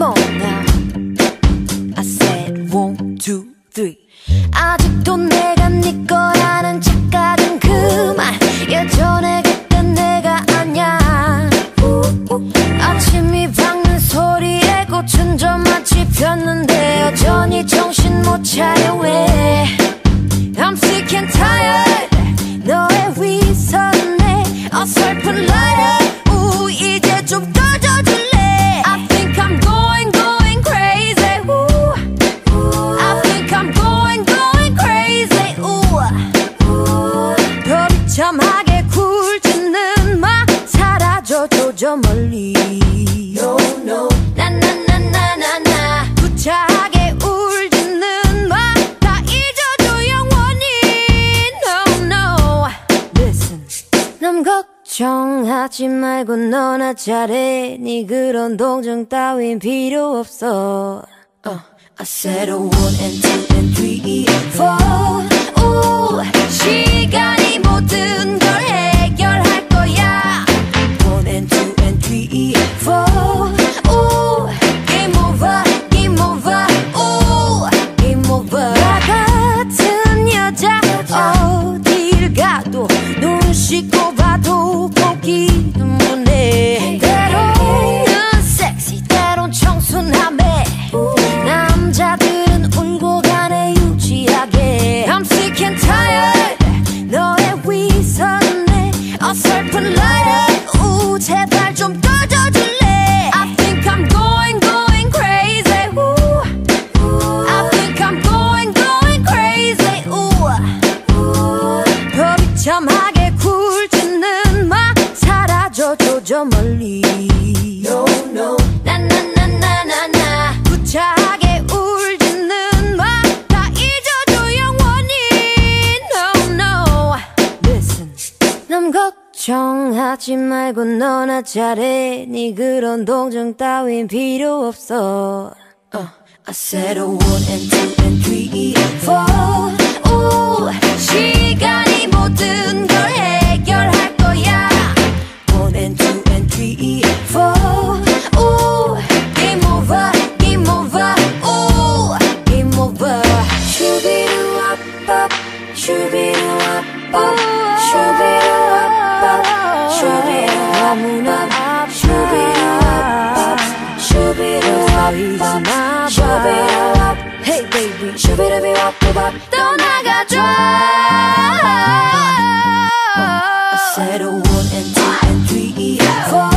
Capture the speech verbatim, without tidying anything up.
Come on now. I said one, two, three. 아직도 내가 네 거라는 착각은 그만. 예전에 그땐 내가 아냐. 아침이 밝는 소리에 꽃은 좀 마치 폈는데 여전히 정신 못 차려 왜. I'm sick and tired. 너의 위선에 어설픈 lighter. 우 이제 좀 꺼져줄래. I think I'm going going crazy. 우 I think I'm going going crazy. 우 더 비참하게 굴지는 마. 사라져줘 저 멀리. No no 나 나 나 나 나 나 구차하게 울지는 마. 다 잊어줘 영원히. No no Listen. 남 걱정하지 말고 너나 잘해. 네 그런 동정 따윈 필요 없어. uh, I said a one and two and three four. 오 시간이 모든 걸 해결할 거야. One and two and three four. 오 game over game over. 오 game over. 나 같은 여자 어딜 가도 눈 씻고 봐도 보기 눈물내. 때로는 섹시 때론 청순함에 남자들은 울고 가네 유치하게. I'm sick and tired. 너의 위선에 어설픈 lighter. 우 제발 좀 꺼져줄래. I think I'm going going crazy. 우 I think I'm going going crazy. 우 더 비참하게 굴지는 마. 사라져줘 저 멀리. No no 나 나 나 나 나 나 구차하게 울지는 마. 다 잊어줘 영원히. No no Listen. 남 걱정하지 말고 너나 잘해. 네 그런 동정 따윈 필요 없어. uh, I said a one and two and three four. 오 시간이 모든 걸 해결할 거야. One and two and three four. 오 game over game over. 오 game over. 슈비루와밥 슈비루와밥 슈비루와밥 슈비루와무나 슈비루와밥 슈비루와밥 슈비루와밥. Hey baby 슈비루비와밥 떠나가줘. I said a one and two and three four.